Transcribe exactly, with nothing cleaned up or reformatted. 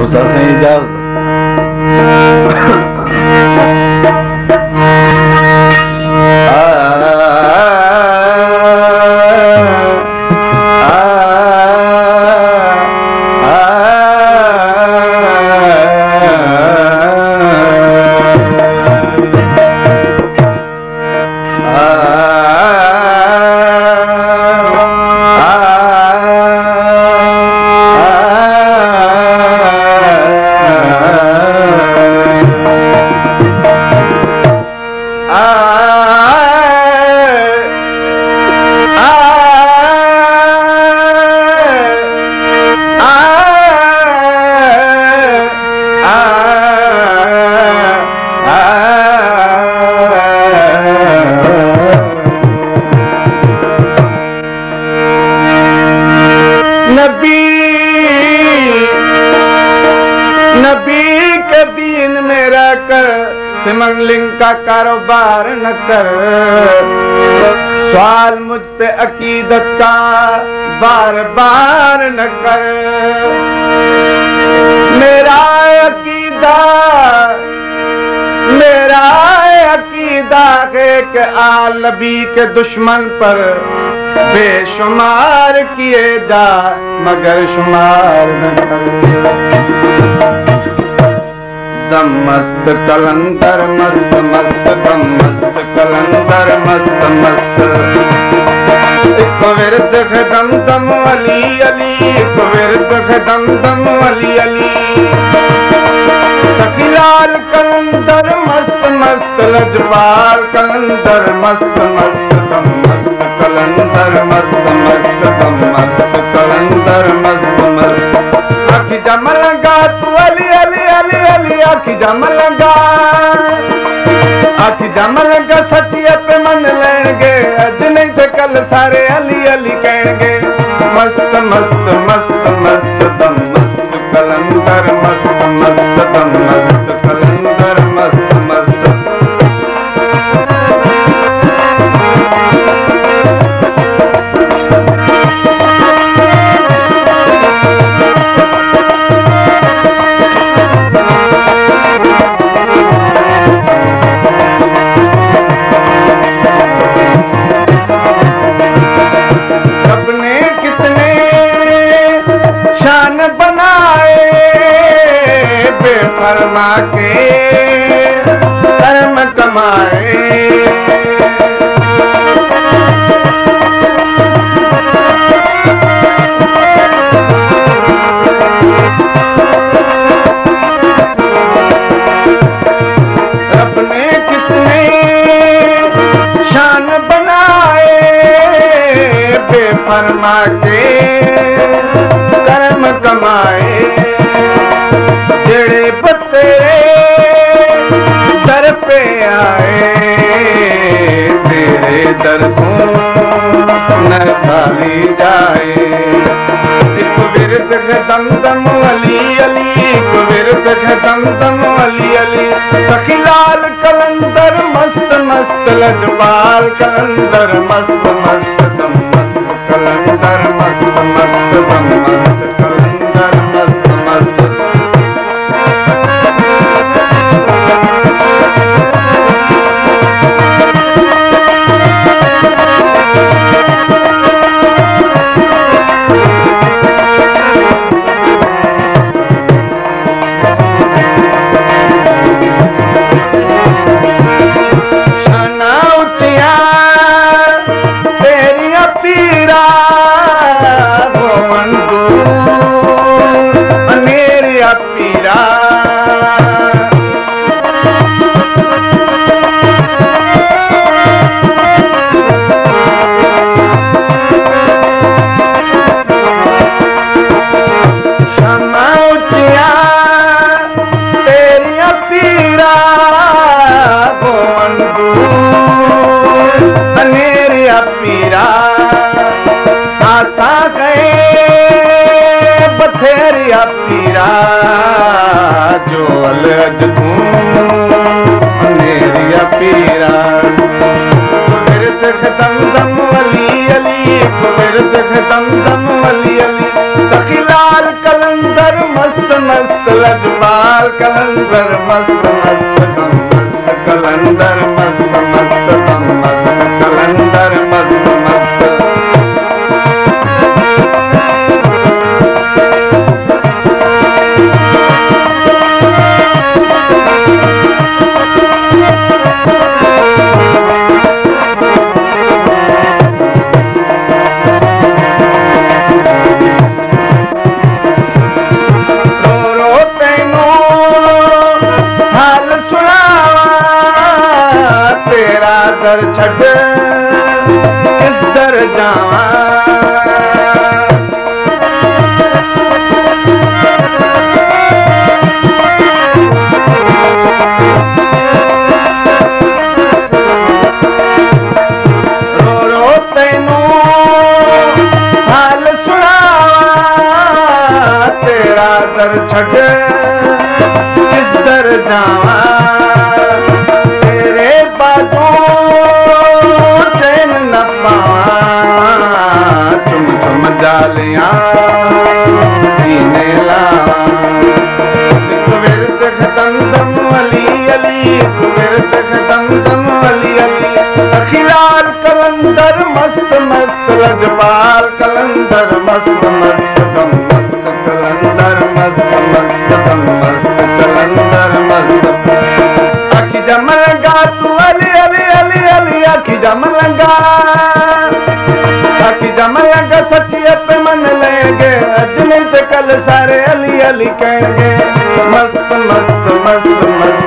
उस से इजाजत सिमंगलिंग का कारोबार न कर, सवाल मुझ पे अकीदत का बार बार न कर। मेरा अकीदा मेरा अकीदा है कि आल नबी के दुश्मन पर बेशुमार किए जा मगर शुमार न कर। दम मस्त कलंदर मस्त मस्त दम मस्त कलंदर मस्त मस्त। एक विरद खदम दम अली अली, एक विरद खदम दम अली अली। सखीलाल कलंदर मस्त मस्त, लजपाल कलंदर मस्त मस्त दम मस्त कलंदर मस्त मस्त दम मस्त कलंदर मस्त मस्त। आखी जमल गा तू अली अली अली अली, आखी जमल गा आखी जमल गा सचिए पे मन लेंगे, अज नहीं थे कल सारे अली अली कहेंगे। मस्त मस्त मस्त मस्त दम मस्त कलंदर मस्त मस्त दम मस्त कलंदर मस्त मस्त। फरमा के कर्म कमाए, रब ने कितने शान बनाए, बेफरमा के कर्म कमाए। जेड़े तेरे दर पे आए, तेरे दर को न खाली जाए। एक विरद खदम दम अली अली, एक विरद खदम दम अली अली। सखीलाल कलंदर मस्त मस्त, लजपाल कलंदर मस्त मस्त दम मस्त कलंदर मस्त मस्त दम मस्त कलंदर मस्त मस्त। बथेरिया पीरा जो अलग तू मेरिया पीरा। विरद खदम दम अली अली, विरद खदम दम अली अली। सखीलाल कलंदर कलंदर मस्त मस्त लजपाल कलंदर मस्त मस्त दम मस्त कलंदर मस्त मस्त दम मस्त कलंदर मस्त मस्त। दर छड़ किस दर जावा रो रो तेनू हाल सुनावा तेरा दर छड़ किस दर जावा तेरे बाजू तुम तुम जालियां सीने लावा एक विरत खतम दम अली अली एक विरत खतम दम अली अली सखीलाल कलंदर मस्त मस्त लजपाल कलंदर मस्त मस्त दम मस्त कलंदर मस्त मस्त दम मस्त कलंदर मस्त। आखी जमल गा तू अली अली अली अली आखी जमल गा आखी जमल गा सचिए पे मन लेंगे अज नहीं तो कल सारे अली अली कहेंगे मस्त मस्त मस्त मस्त